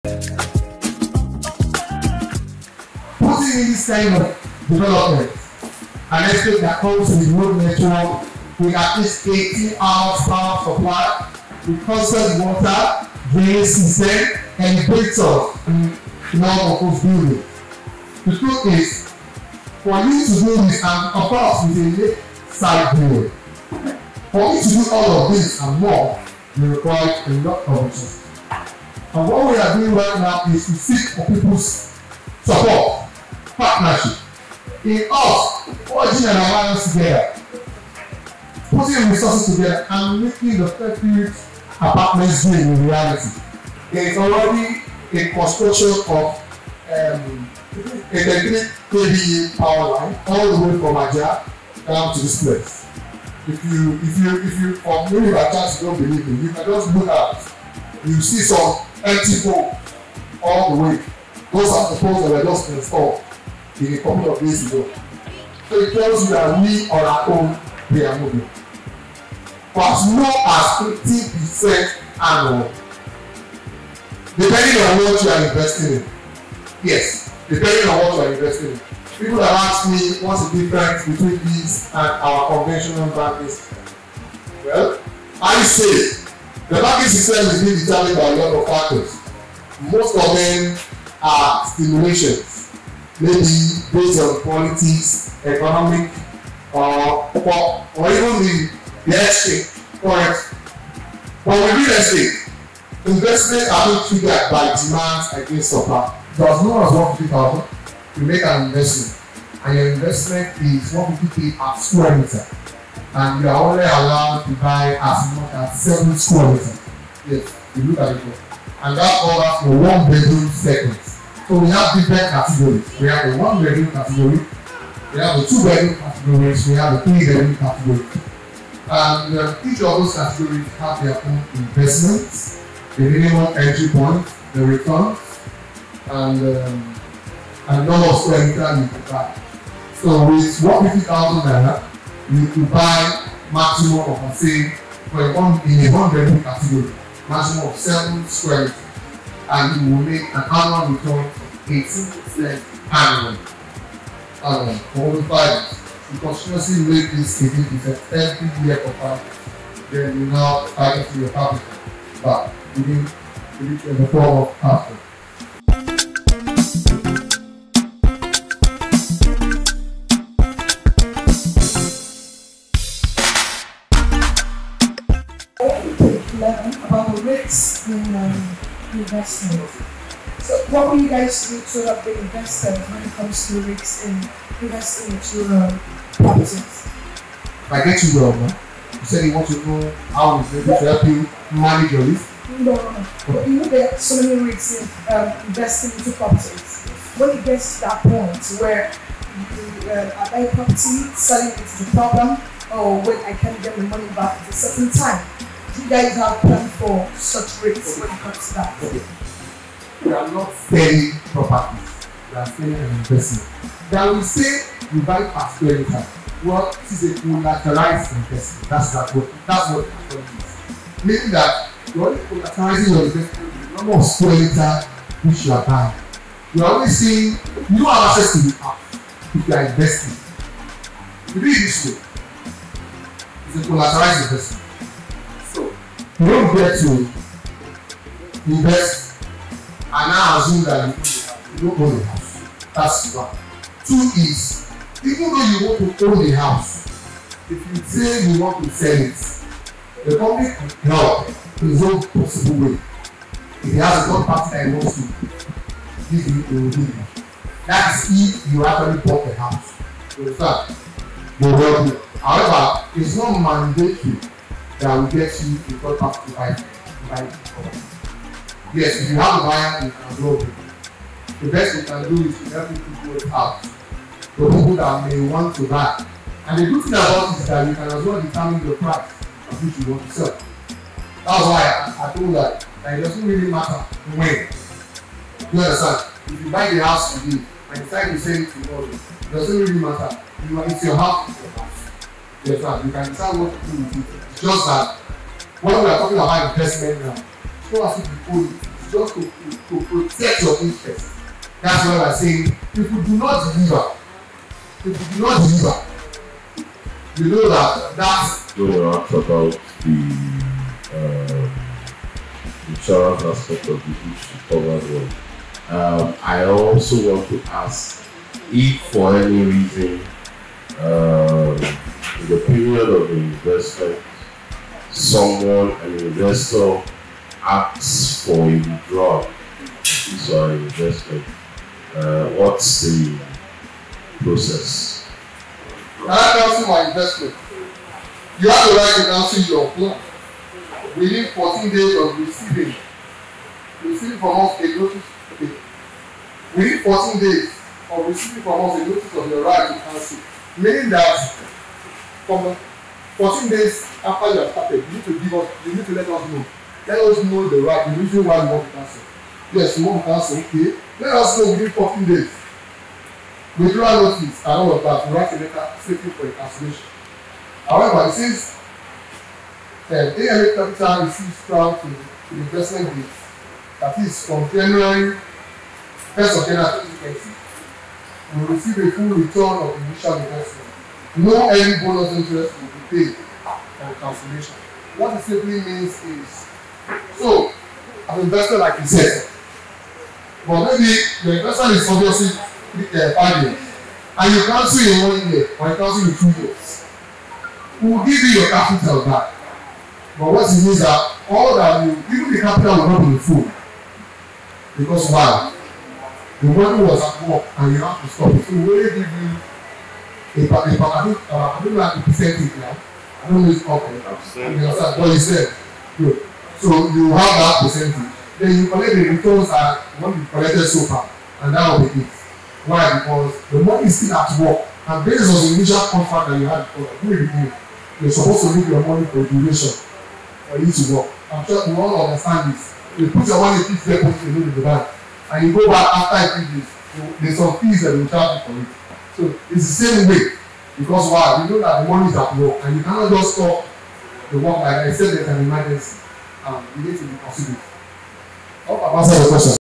Putting in this kind of development, an estate that comes with road network, with at least 18 hours power supply, with constant water, drainage system, elevators in all of those buildings. The truth is, for you to do this, and of course with a lakeside view, for you to do all of this and more, you require a lot of resources. And what we are doing right now is to seek for people's support, partnership, in us, forging an alliance together, putting resources together, and making the FAIRFIELD apartments dream in reality. There is already a construction of a 33 kV power line all the way from Aja down to this place. If you or maybe by chance you don't believe me, you can just look at it. You see some empty poles all the way. Those are the poles that were just installed in a couple of days ago. So it tells you that we on our own, we are moving. For as low as 15% annual, depending on what you are investing in. Yes, depending on what you are investing in. People have asked me what's the difference between this and our conventional banking system. Well, I say the banking system is being determined by a lot of factors. Most of them are stimulations, maybe based on politics, economic, or even the exchange, forex. But with real estate, investments are being triggered by demands against supply. So as low as 150,000, you make an investment, and your investment is 150K per square meter, and you are only allowed to buy as much as 7 square meters. Yes, you look at it, and that covers for 1 bedroom segments. So we have different categories. We have the 1 bedroom category, we have the 2 bedroom categories, we have the 3 bedroom category. And each of those categories have their own investments, the minimum entry point, the returns, and number of square meters you can buy. So with 150,000 naira, you could buy maximum of, say, for in a 1 bedroom category, maximum of 7 square meters, and you will make an annual return of 18% annually. For over 5 years. You continuously make this 18% every year for 5 years. Then you now target to your capital back within the form of capital. Learn about the risks in investment. So what will you guys do to help the investors when it comes to risks in investing into properties? I get you well, man. You said you want to know how it's able to help you manage your risk? No. But you know there are so many risks in investing into properties. When it gets to that point where you are buying property, selling it is a problem, or when I can't get my money back at a certain time, do you guys have planned for such risks when it comes to that? Okay. We are not selling properties. We are selling an investment. Then we say you buy per square meter. Well, this is a collateralized investment. That's what it actually is. Meaning that you're only collateralizing your investment with the number of square meter which you are buying. You are only seeing, you don't have access to the house if you are investing. You do it this way. It's a collateralized investment. So, you don't get to invest and now assume that you don't own the house. That's one. 2 is, even though you want to own the house, if you say you want to sell it, the company can help in its own possible way. If it has a third party that wants to give you a review, that is if you actually bought the house. You understand? They will help you. However, it's not mandatory that will get you a third party to buy it. Yes, if you have a buyer, you can go with it. The best we can do is to help people go out. The people that may want to buy. And the good thing about it is that you can as well determine the price at which you want to sell. That's why I told that it doesn't really matter when. You understand? If you buy the house today and decide to sell it tomorrow, it doesn't really matter. It's your house, it's your house. You understand? You can decide what to do with it. It's just that when we are talking about investment now, it's not as if you own it. It's just to protect your interest. That's why we're saying if you do not deliver, you know that's going to ask about the insurance aspect of the issue covered well. I also want to ask if for any reason in the period of the investment, an investor asks for a withdrawal for an investment, what's the process? Can I cancel my investment? You have the right to cancel your plan within 14 days of receiving from us a notice. Okay. Within 14 days of receiving from us a notice of your right to cancel, meaning that from 14 days after you have started, you need to let us know. Let us know the right, the reason why you want to cancel. Yes, you want to cancel, okay. Let us know within 14 days. Withdrawal notice and all of that, you write a letter stating for a cancellation. However, it says AMA Capital receives prior to the investment date, that is from January 1st of January 2020, we will receive a full return of the initial investment. No any bonus interest will be paid on cancellation. What it simply means is, so I've invested like you said, but maybe the investment is obviously 5 years, and you cancel in 1 year or you cancel in 2 years. We will give you your capital back. But what it means that all that even the capital will not be full. Because why? The money was at work and you have to stop it. So we only give you I don't like the percentage now. I don't know if it's okay. You understand what you said? Good. So you have that percentage. Then you collect the returns that what you collected so far, and that will be it. Why? Because the money is still at work, and based on the initial contract that you had before, you're supposed to leave your money for duration for you to work. I'm sure you all understand this. You put your money in fixed deposit in the bank, and you go back after 3 days. There's some fees that will charge you for it. So it's the same way. Because why? You know that the money is at work, and you cannot just stop the work like that except there's an emergency. You need to be considerate. I hope I've answered the question.